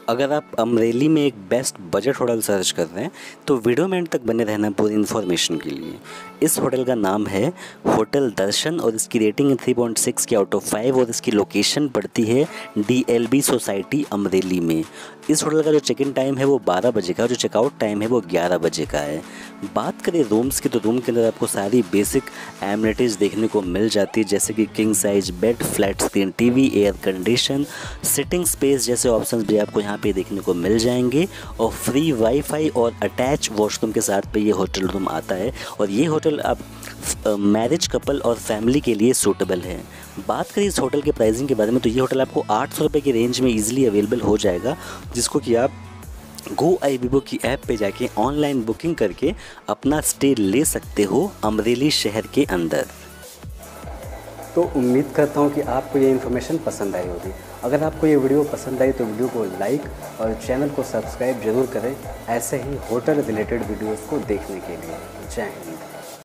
अगर आप अमरेली में एक बेस्ट बजट होटल सर्च कर रहे हैं तो वीडियो में एंड तक बने रहना पूरी इन्फॉर्मेशन के लिए। इस होटल का नाम है होटल दर्शन और इसकी रेटिंग है 3.6 की आउट ऑफ 5 और इसकी लोकेशन पड़ती है DLB सोसाइटी अमरेली में। इस होटल का जो चेक इन टाइम है वो 12 बजे का और जो चेकआउट टाइम है वो 11 बजे का है। बात करें रूम्स की तो रूम के अंदर आपको सारी बेसिक एमिनिटीज़ देखने को मिल जाती है, जैसे कि king size bed, flat screen TV, air condition, sitting space जैसे ऑप्शंस भी आपको यहाँ पे देखने को मिल जाएंगे और फ्री वाईफाई और अटैच वॉशरूम के साथ पे ये होटल रूम आता है। और ये होटल अब मैरिज कपल और फैमिली के लिए सूटेबल है। बात करें इस होटल के प्राइसिंग के बारे में तो ये होटल आपको 800 रुपये की रेंज में ईजिली अवेलेबल हो जाएगा, जिसको कि आप GoIBiBo की ऐप पे जाके ऑनलाइन बुकिंग करके अपना स्टे ले सकते हो अमरेली शहर के अंदर। तो उम्मीद करता हूँ कि आपको ये इन्फॉर्मेशन पसंद आई होगी। अगर आपको ये वीडियो पसंद आई तो वीडियो को लाइक और चैनल को सब्सक्राइब जरूर करें ऐसे ही होटल रिलेटेड वीडियोज़ को देखने के लिए। जय हिंद।